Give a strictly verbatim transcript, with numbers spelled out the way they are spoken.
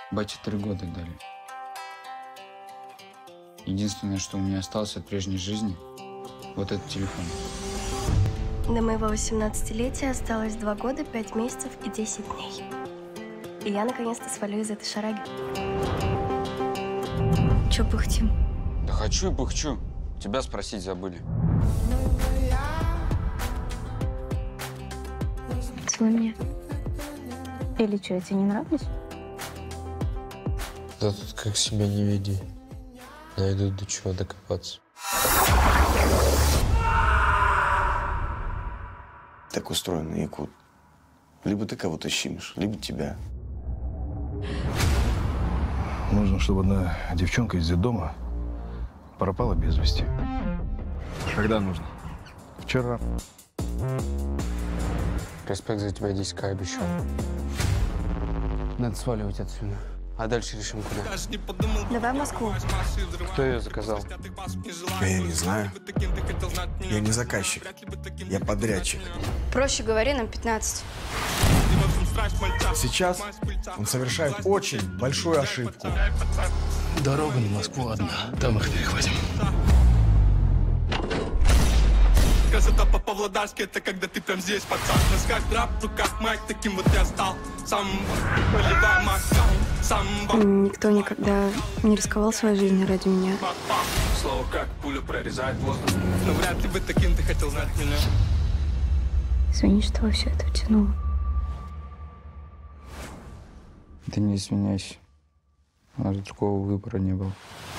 Бате три года дали. Единственное, что у меня осталось от прежней жизни, вот этот телефон. До моего восемнадцатилетия осталось два года, пять месяцев и десять дней. И я наконец-то свалю из этой шараги. Чё пыхтим? Да хочу и пыхчу. Тебя спросить забыли. Целуй меня. Или что, я тебе не нравлюсь? Да тут как себя не веди. Найду до чего докопаться. Так устроен Якут. Либо ты кого-то щимишь, либо тебя. Нужно, чтобы одна девчонка из детдома пропала без вести. Когда нужно? Вчера. Респект за тебя, Диська, обещал. Надо сваливать отсюда. А дальше решим, куда. Давай в Москву. Кто ее заказал? Я не знаю. Я не заказчик. Я подрядчик. Проще говори, нам пятнадцать. Сейчас он совершает очень большую ошибку. Дорога на Москву одна. Там их перехватим. Красота по-павлодарски — это когда ты прям здесь, пацан. В носках драп, в руках майк, таким вот я стал. Сам поливай маска, сам... Никто никогда не рисковал своей жизнью ради меня. Слово как пуля прорезает воздух. Но вряд ли бы таким ты хотел знать меня. Извини, что во все это втянула. Ты не извиняйся. У нас другого выбора не было.